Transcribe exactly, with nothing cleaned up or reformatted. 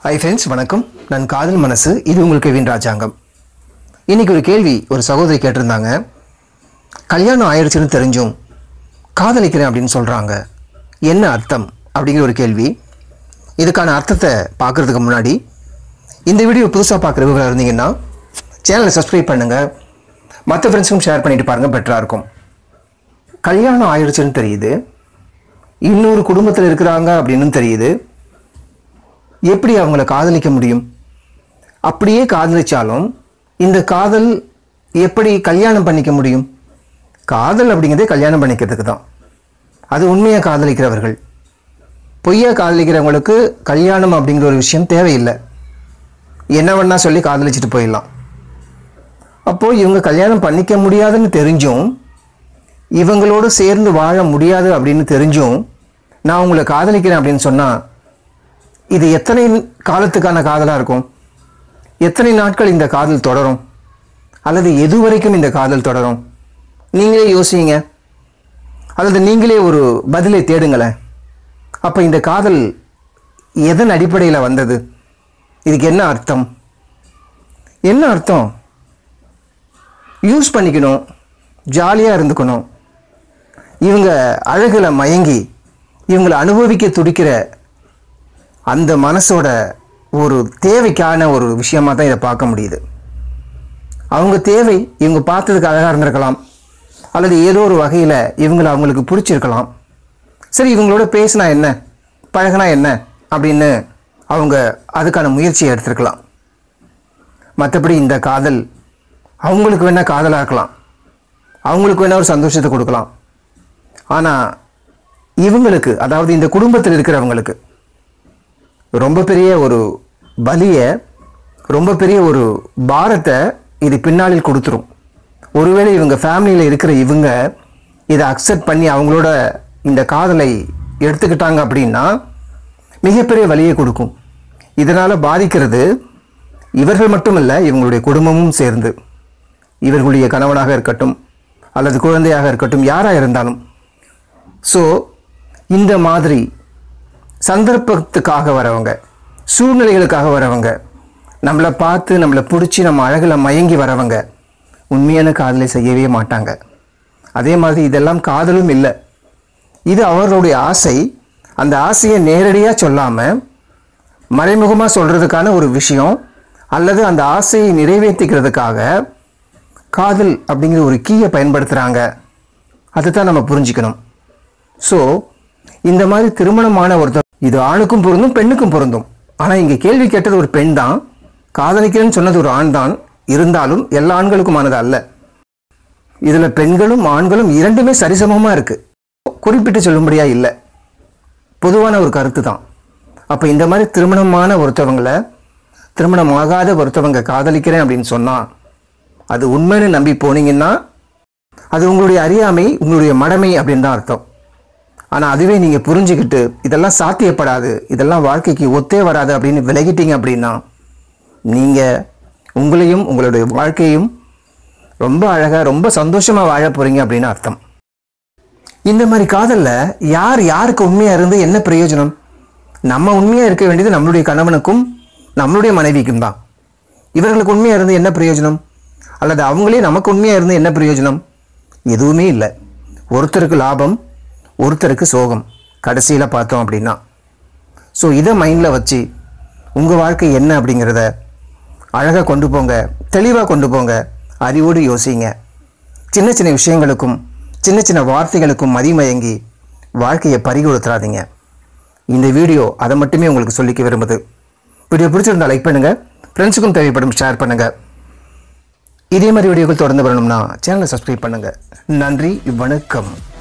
Hi friends, வணக்கம். நான் காதல் மனசு. இது உங்களுக்கு வின் ராஜாங்கம். இன்னைக்கு ஒரு கேள்வி ஒரு சகோதரி கேட்டிருந்தாங்க. கல்யாணம் ஆயிடுச்சுன்னு தெரிஞ்சும் காதலிக்கிறேன் அப்படின்னு சொல்றாங்க. என்ன அர்த்தம் அப்படிங்கிற ஒரு கேள்வி. இதுக்கான அர்த்தத்தை பார்க்கிறதுக்கு முன்னாடி இந்த வீடியோ புதுசாக பார்க்குறவங்களா இருந்தீங்கன்னா சேனலை சப்ஸ்கிரைப் பண்ணுங்க. மற்ற ஃப்ரெண்ட்ஸுக்கும் ஷேர் பண்ணிட்டு பாருங்க, பெட்டராக இருக்கும். கல்யாணம் ஆயிடுச்சுன்னு தெரியுது, இன்னொரு குடும்பத்தில் இருக்கிறாங்க அப்படின்னு தெரியுது. எப்படி அவங்கள காதலிக்க முடியும்? அப்படியே காதலிச்சாலும் இந்த காதல் எப்படி கல்யாணம் பண்ணிக்க முடியும்? காதல் அப்படிங்கிறதே கல்யாணம் பண்ணிக்கிறதுக்கு தான். அது உண்மையாக காதலிக்கிறவர்கள். பொய்யா காதலிக்கிறவங்களுக்கு கல்யாணம் அப்படிங்கிற ஒரு விஷயம் தேவையில்லை. என்ன வேணா சொல்லி காதலிச்சுட்டு போயிடலாம். அப்போது இவங்க கல்யாணம் பண்ணிக்க முடியாதுன்னு தெரிஞ்சும், இவங்களோடு சேர்ந்து வாழ முடியாது அப்படின்னு தெரிஞ்சும் நான் உங்களை காதலிக்கிறேன் அப்படின்னு சொன்னால் இது எத்தனை காலத்துக்கான காதலாக இருக்கும்? எத்தனை நாட்கள் இந்த காதல் தொடரும்? அல்லது எது வரைக்கும் இந்த காதல் தொடரும்? நீங்களே யோசிங்க, அல்லது நீங்களே ஒரு பதிலை தேடுங்களேன். அப்போ இந்த காதல் எதன் அடிப்படையில் வந்தது? இதுக்கு என்ன அர்த்தம்? என்ன அர்த்தம்? யூஸ் பண்ணிக்கணும், ஜாலியாக இருந்துக்கணும். இவங்க அழகில் மயங்கி இவங்களை அனுபவிக்க துடிக்கிற அந்த மனசோட ஒரு தேவைக்கான ஒரு விஷயமாக தான் இதை பார்க்க முடியுது. அவங்க தேவை இவங்க பார்த்ததுக்கு அழகாக இருந்திருக்கலாம், அல்லது ஏதோ ஒரு வகையில் இவங்களை அவங்களுக்கு பிடிச்சிருக்கலாம். சரி, இவங்களோட பேசினா என்ன, பழகினா என்ன அப்படின்னு அவங்க அதுக்கான முயற்சியை எடுத்திருக்கலாம். மற்றபடி இந்த காதல் அவங்களுக்கு வேணால் காதலாக இருக்கலாம், அவங்களுக்கு வேணால் ஒரு சந்தோஷத்தை கொடுக்கலாம். ஆனால் இவங்களுக்கு, அதாவது இந்த குடும்பத்தில் இருக்கிறவங்களுக்கு ரொம்ப பெரிய ஒரு பலியை, ரொம்ப பெரிய ஒரு பாரத்தை இது பின்னாளில் கொடுத்துரும். ஒருவேளை இவங்க ஃபேமிலியில் இருக்கிற இவங்க இதை அக்செப்ட் பண்ணி அவங்களோட இந்த காதலை எடுத்துக்கிட்டாங்க அப்படின்னா மிகப்பெரிய வலியை கொடுக்கும். இதனால் பாதிக்கிறது இவர்கள் மட்டுமல்ல, இவங்களுடைய குடும்பமும் சேர்ந்து. இவர்களுடைய கணவனாக இருக்கட்டும், அல்லது குழந்தையாக இருக்கட்டும், யாராக இருந்தாலும். ஸோ இந்த மாதிரி சந்தர்ப்பத்துக்காக வரவங்க, சூழ்நிலைகளுக்காக வரவங்க, நம்மளை பார்த்து நம்மளை பிடிச்சி நம்ம அழகில் மயங்கி வரவங்க உண்மையான காதலை செய்யவே மாட்டாங்க. அதே மாதிரி இதெல்லாம் காதலும் இல்லை. இது அவர்களுடைய ஆசை. அந்த ஆசையை நேரடியாக சொல்லாமல் மறைமுகமாக சொல்கிறதுக்கான ஒரு விஷயம், அல்லது அந்த ஆசையை நிறைவேற்றிக்கிறதுக்காக காதல் அப்படிங்கிற ஒரு கீயை பயன்படுத்துகிறாங்க. அதை தான் நம்ம புரிஞ்சுக்கணும். ஸோ இந்த மாதிரி திருமணமான ஒருத்தர், இது ஆணுக்கும் பொருந்தும் பெண்ணுக்கும் பொருந்தும். ஆனால் இங்கே கேள்வி கேட்டது ஒரு பெண் தான், காதலிக்கிறேன்னு சொன்னது ஒரு ஆண் தான். இருந்தாலும் எல்லா ஆண்களுக்குமானது அல்ல. இதில் பெண்களும் ஆண்களும் இரண்டுமே சரிசமமாக இருக்குது. குறிப்பிட்டு சொல்லும்படியா இல்லை, பொதுவான ஒரு கருத்து தான். அப்போ இந்த மாதிரி திருமணமான ஒருத்தவங்களை, திருமணம் ஆகாத ஒருத்தவங்க காதலிக்கிறேன் அப்படின்னு சொன்னால் அது உண்மைன்னு நம்பி போனீங்கன்னா அது உங்களுடைய அறியாமை, உங்களுடைய மடமை அப்படின்னு தான் அர்த்தம். ஆனால் அதுவே நீங்கள் புரிஞ்சுக்கிட்டு இதெல்லாம் சாத்தியப்படாது, இதெல்லாம் வாழ்க்கைக்கு ஒத்தே வராது அப்படின்னு விலகிட்டீங்க அப்படின்னா நீங்கள் உங்களையும் உங்களுடைய வாழ்க்கையும் ரொம்ப அழகாக ரொம்ப சந்தோஷமாக வாழ போகிறீங்க அப்படின்னு அர்த்தம். இந்த மாதிரி காதலில் யார் யாருக்கு உண்மையாக இருந்து என்ன பிரயோஜனம்? நம்ம உண்மையாக இருக்க வேண்டியது நம்மளுடைய கணவனுக்கும் நம்மளுடைய மனைவிக்கும் தான். இவர்களுக்கு உண்மையாக இருந்து என்ன பிரயோஜனம்? அல்லது அவங்களே நமக்கு உண்மையாக இருந்து என்ன பிரயோஜனம்? எதுவுமே இல்லை. ஒருத்தருக்கு லாபம், ஒருத்தருக்கு சோகம் கடைசியில் பார்த்தோம் அப்படின்னா. ஸோ இதை மைண்டில் வச்சு உங்கள் வாழ்க்கை என்ன அப்படிங்கிறத அழகாக கொண்டு போங்க, தெளிவாக கொண்டு போங்க, அறிவோடு யோசிங்க. சின்ன சின்ன விஷயங்களுக்கும் சின்ன சின்ன வார்த்தைகளுக்கும் மதிமயங்கி வாழ்க்கையை பறி கொடுத்துறாதீங்க. இந்த வீடியோ அதை மட்டுமே உங்களுக்கு சொல்லிக்க விரும்புது. வீடியோ பிடிச்சிருந்தா லைக் பண்ணுங்கள், ஃப்ரெண்ட்ஸுக்கும் தேவைப்படும் ஷேர் பண்ணுங்கள். இதே மாதிரி வீடியோக்கள் தொடர்ந்து வரணும்னா சேனலை சப்ஸ்கிரைப் பண்ணுங்கள். நன்றி, வணக்கம்.